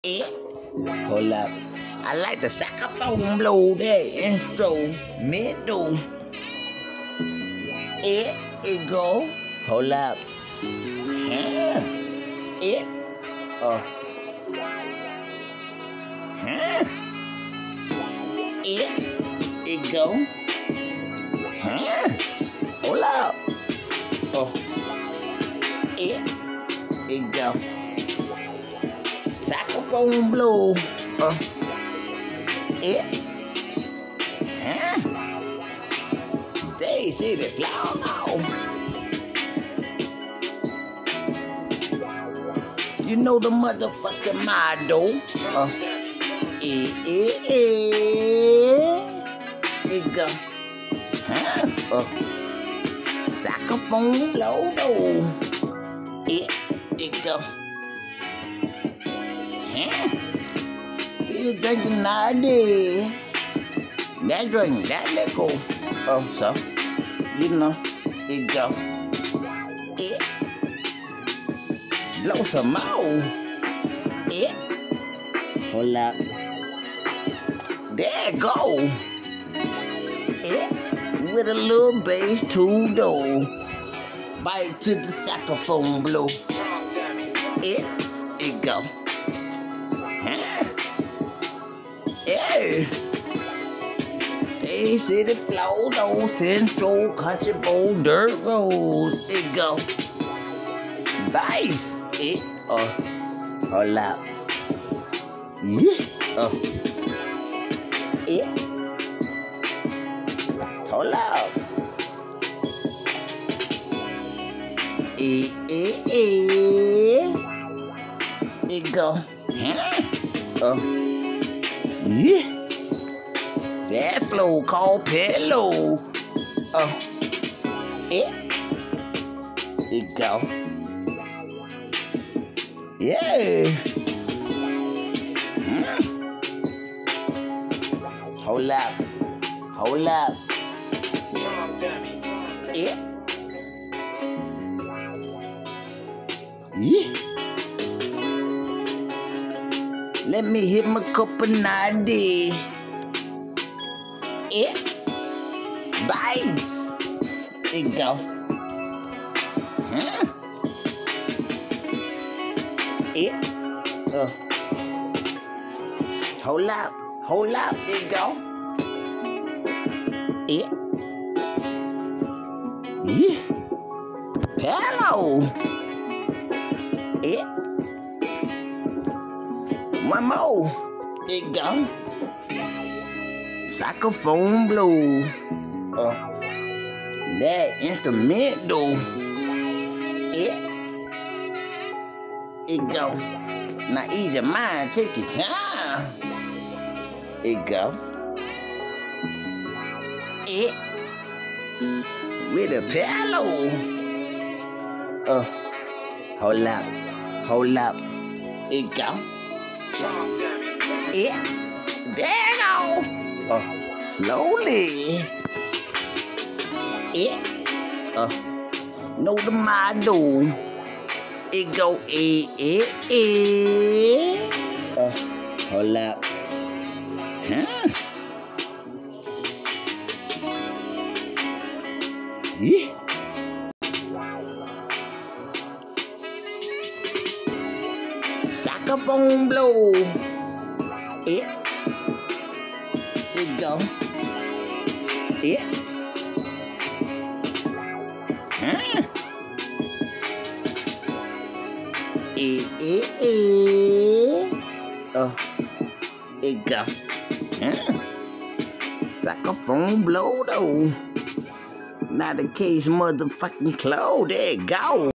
Yeah. Hold up. I like the saxophone blow there, instrumental. Yeah, it go. Hold up. Yeah. Yeah. Huh. Yeah. It go. Huh. Hold up. Yeah. It go. Saxophone blow. Yeah. Huh? They see the flower now. You know the motherfucking model. It go. Huh? Saxophone blow though. It go. Huh? You drinking nowadays? That drink, that liquor. So, you know, it go. Yeah. Blow some more. Yeah. Hold up. There it go. Yeah. With a little bass too, though. Bite to the saxophone blow. Yeah. It go. Huh? Yeah. They see the flow, though. Central Country Bowl Dirt Road. It go. Bass. It. Hold up. Yeah. Yeah. Hold up. It go. Huh? Yeah. That flow called pillow. Yeah. It go. Yeah. Hold up. Hold up. Yeah. Yeah. Let me hit my cup of idea. Yeah. Bass. It go. Huh? Yeah. Hold up. Hold up. It go. Yeah. Yeah. Hello. Yeah. One more. It go. Saxophone blow. That instrumental. Yeah. It go. Now ease your mind, take your time. It go. Yeah. With a pillow. Hold up. Hold up. It go. Yeah. There you go. Slowly. Yeah. Know the model. It go. Hold up. Huh? Yeah. Saxophone blow. Yeah. It go. Yeah. Huh? It go. Huh? Saxophone blow though. Not the case, motherfucking clothes. There it go.